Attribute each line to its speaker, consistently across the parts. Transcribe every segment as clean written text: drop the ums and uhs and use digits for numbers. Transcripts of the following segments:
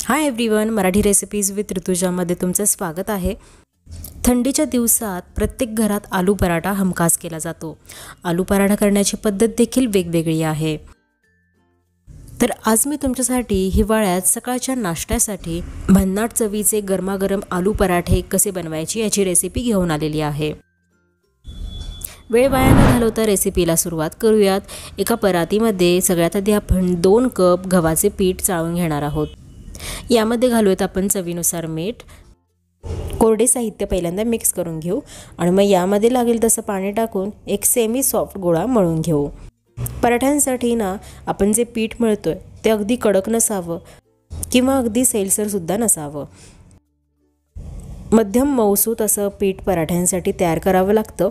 Speaker 1: High everyone, Marathi recipes with ऋतुजामध्ये तुमचं स्वागत आहे। थंडीच्या दिवसात प्रत्येक घरात आलू पराठा हमखास केला जातो। आलू पराठा करण्याची पद्धत देखील वेगवेगळी आहे। तर आज मी तुमच्यासाठी हिवाळ्यात सकाळच्या नाश्त्यासाठी भन्नाट चवीचे गरमागरम आलू पराठे कसे बनवायचे याची रेसिपी घेऊन आलेली आहे। वेळ वाया न घालवता रेसिपीला सुरुवात करूयात। एका परातीमध्ये सगळ्यात आधी आपण 2 कप गव्हाचे पीठ चाळून घेणार आहोत। यामध्ये घालूयात आपण चवीनुसार मीठ। कोरडे साहित्य पहिल्यांदा मिक्स करून घेऊ आणि मग यामध्ये लागेल तसं पाणी टाकून एक सेमी सॉफ्ट गोळा मळून घेऊ। पराठ्यांसाठी ना आपण जे पीठ मळतोय ते अगदी कडक नसावं किंवा अगदी सैलसर सुद्धा नसावं। मध्यम मऊसूत असं पीठ पराठ्यांसाठी तयार करावं लागतं।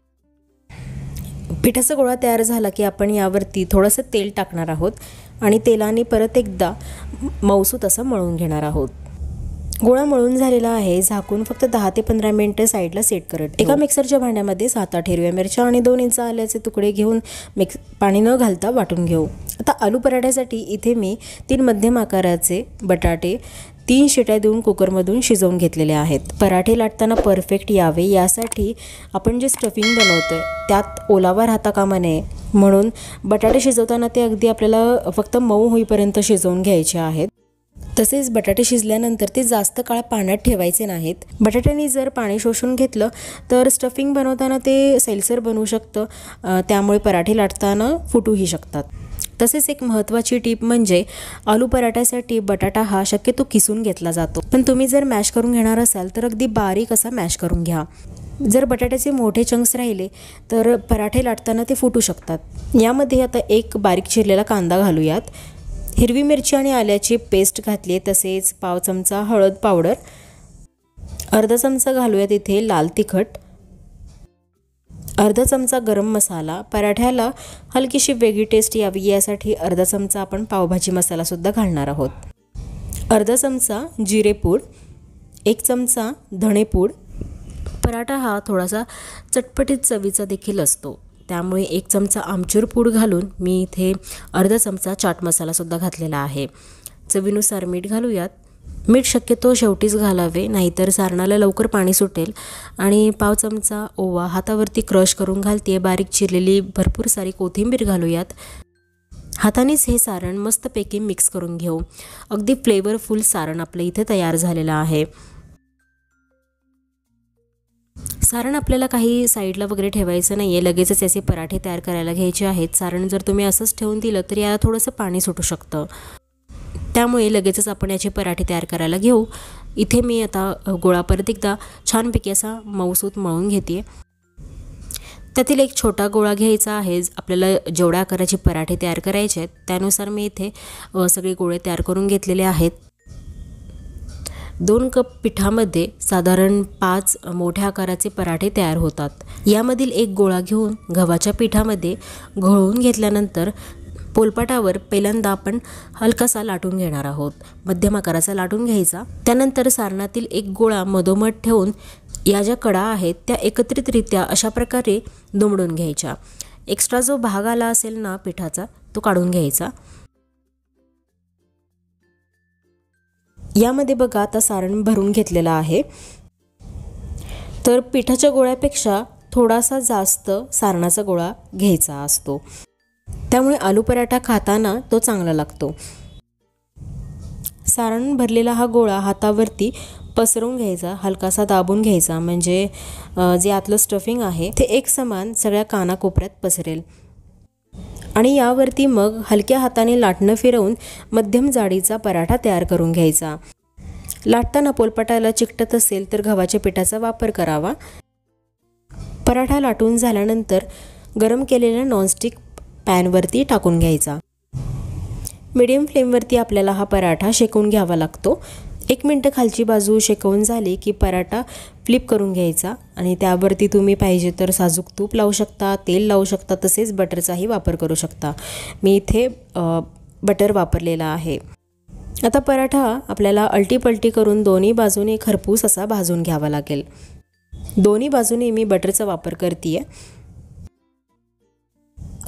Speaker 1: पिठाचा गोळा तयार झाला की आपण यावरती थोडंसं तेल टाकणार आहोत आणि तेलाने परत एकदा मऊसूत असं मळून घेणार आहोत। गोळा मळून झालेला आहे। झाकून फक्त 10 ते 15 मिनिटं साईडला सेट करत एका मिक्सरच्या भांड्यामध्ये 7-8 हिरव्या मिरच्या आणि 2 इंच आल्याचे तुकडे घेऊन पाणी न घालता वाटून घेऊ। आता आलू पराठ्यासाठी इथे मी 3 मध्यम आकाराचे बटाटे 3 शिट्या देऊन कुकरमधून शिजवून घेतलेले आहेत। पराठे लाटताना परफेक्ट यावे यासाठी आपण जे स्टफिंग बनवतोय त्यात ओलावा राहता कामा नये, म्हणून बटाटे शिजवताना ते अगदी आपल्याला फक्त मऊ होईपर्यंत शिजवून घ्यायचे आहेत। तसेच बटाटे शिजल्यानंतर ते जास्त काळ पाण्यात ठेवायचे नाहीत। बटाट्यांनी जर पाणी शोषून घेतलं तर स्टफिंग बनवताना ते सैलसर बनू शकतं, त्यामुळे पराठे लाटताना फुटूही शकतात। तसेच एक महत्त्वाची टीप म्हणजे आलू पराठ्यासाठी बटाटा हा शक्यतो किसून घेतला जातो, पण तुम्ही जर मॅश करून घेणार असाल तर अगदी बारीक असा मॅश करून घ्या। जर बटाट्याचे मोठे चंक्स राहिले तर पराठे लाटताना ते फुटू शकतात। यामध्ये आता एक बारीक चिरलेला कांदा घालूयात। हिरवी मिरची आणि आल्याची पेस्ट घातली, तसेच पाव चमचा हळद पावडर, अर्धा चमचा घालूयात इथे लाल तिखट, अर्धा चमचा गरम मसाला। पराठ्याला हलकीशी वेगळी टेस्ट यावी यासाठी अर्धा चमचा आपण पावभाजी मसाला सुद्धा घालणार आहोत। अर्धा चमचा जिरेपूड, 1 चमचा धणेपूड। पराठा हा थोडासा चटपटीत चवीचा देखील असतो, त्यामुळे 1 चमचा आमचूर पूड घालून मी इथे अर्धा चमचा चाट मसाला सुद्धा घातलेला आहे। चवीनुसार मीठ घालूयात। मीठ शक्यतो शेवटीच घालावे, नाहीतर सारणाला लवकर पाणी सुटेल। आणि पाव चमचा ओवा हातावरती क्रश करून घालते। बारीक चिरलेली भरपूर सारी कोथिंबीर घालूयात। हातानेच हे सारण मस्तपैकी मिक्स करून घेऊ। अगदी फ्लेवरफुल सारण आपलं इथे तयार झालेलं आहे। सारण आपल्याला काही साईडला वगैरे ठेवायचं नाही आहे, लगेचच याचे पराठे तयार करायला घ्यायचे आहेत। सारण जर तुम्ही असंच ठेवून दिलं तर याला थोडंसं पाणी सुटू शकतं, त्यामुळे लगेचच आपण याचे पराठे तयार करायला घेऊ। इथे मी आता गोळा परत एकदा छानपैकी असा मऊसूत मळून घेते। त्यातील एक छोटा गोळा घ्यायचा आहे। आपल्याला जेवढ्या आकाराचे पराठे तयार करायचे आहेत त्यानुसार मी इथे सगळे गोळे तयार करून घेतलेले आहेत। 2 कप पिठामध्ये साधारण 5 मोठ्या आकाराचे पराठे तयार होतात। यामधील एक गोळा घेऊन गव्हाच्या पिठामध्ये घोळवून घेतल्यानंतर पोलपाटावर पहिल्यांदा आपण हलकासा लाटून घेणार आहोत। मध्यम आकाराचा लाटून घ्यायचा। त्यानंतर सारणातील एक गोळा मधोमध ठेवून या ज्या कडा आहेत त्या एकत्रितरित्या अशा प्रकारे दुमडून घ्यायच्या। एक्स्ट्रा जो भाग आला असेल ना पिठाचा तो काढून घ्यायचा। यामध्ये बघा आता सारण भरून घेतलेलं आहे, तर पिठाच्या गोळ्यापेक्षा थोडासा जास्त सारणाचा गोळा घ्यायचा असतो, त्यामुळे आलू पराठा खाताना तो चांगला लागतो। सारण भरलेला हा गोळा हातावरती पसरवून घ्यायचा, हलकासा दाबून घ्यायचा, म्हणजे जे आतलं स्टफिंग आहे ते एक समान सगळ्या कानाकोपऱ्यात पसरेल। आणि यावरती मग हलक्या हाताने लाटणं फिरवून मध्यम जाडीचा पराठा तयार करून घ्यायचा। लाटताना पोलपाटाला चिकटत असेल तर गव्हाच्या पिठाचा वापर करावा। पराठा लाटून झाल्यानंतर गरम केलेल्या नॉनस्टिक पॅनवरती टाकून घ्यायचा। मीडियम फ्लेमवरती आपल्याला हा पराठा शेकवून घ्यावा लागतो। 1 मिनिट खालची बाजू शेकवून झाली की पराठा फ्लिप करून घ्यायचा आणि त्यावरती तुम्ही पाहिजे तर साजूक तूप लावू शकता, तेल लावू शकता, तसेच बटरचाही वापर करू शकता। मी इथे बटर वापरलेला आहे। आता पराठा आपल्याला अलटी-पलटी करून दोन्ही बाजूने खरपूस असा भाजून घ्यावा लागेल। दोन्ही बाजूने मी बटरचा वापर करते आहे।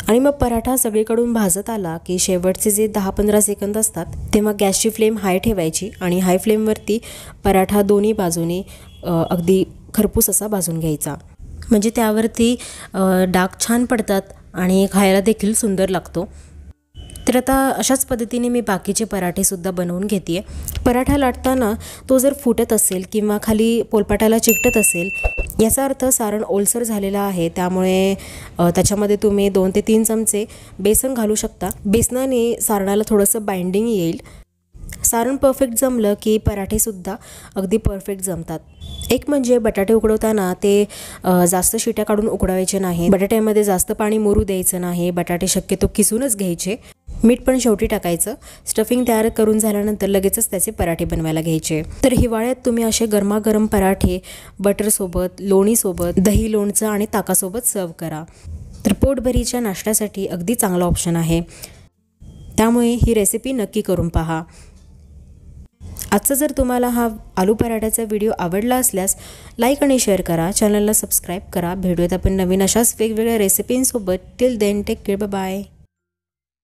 Speaker 1: आणि मग पराठा सगळीकडून भाजत आला की शेवटचे जे 10-15 सेकंद असतात तेव्हा गॅसची फ्लेम हाय ठेवायची आणि हाय फ्लेमवरती पराठा दोन्ही बाजूनी अगदी खरपूस असा भाजून घ्यायचा, म्हणजे त्यावरती डाग छान पडतात आणि खायला देखील सुंदर लागतो। तर आता अशाच पद्धतीने मी बाकीचे पराठेसुद्धा बनवून घेते आहे। पराठा लाटताना तो जर फुटत असेल किंवा खाली पोलपाटाला चिकटत असेल याचा अर्थ सारण ओलसर झालेला आहे, त्यामुळे त्याच्यामध्ये तुम्ही 2 ते 3 चमचे बेसन घालू शकता। बेसनाने सारणाला थोडंसं बाइंडिंग येईल। सारण परफेक्ट जमलं की पराठेसुद्धा अगदी परफेक्ट जमतात। एक म्हणजे बटाटे उकडवताना ते जास्त शिट्या काढून उकडवायचे नाही, बटाट्यामध्ये जास्त पाणी मुरू द्यायचं नाही, बटाटे शक्यतो किसूनच घ्यायचे, मीठ पण शेवटी टाकायचं। स्टफिंग तयार करून झाल्यानंतर लगेचच त्याचे पराठे बनवायला घ्यायचे। तर हिवाळ्यात तुम्ही असे गरमागरम पराठे बटरसोबत, लोणीसोबत, दही, लोणचं आणि ताकासोबत सर्व करा। तर पोटभरीच्या नाश्त्यासाठी अगदी चांगला ऑप्शन आहे, त्यामुळे ही रेसिपी नक्की करून पहा। आजचा जर तुम्हाला हा आलू पराठ्याचा व्हिडिओ आवडला असल्यास लाईक आणि शेअर करा, चॅनलला सबस्क्राईब करा। भेटूयात आपण नवीन अशाच वेगवेगळ्या रेसिपींसोबत। Till then take care, bye bye.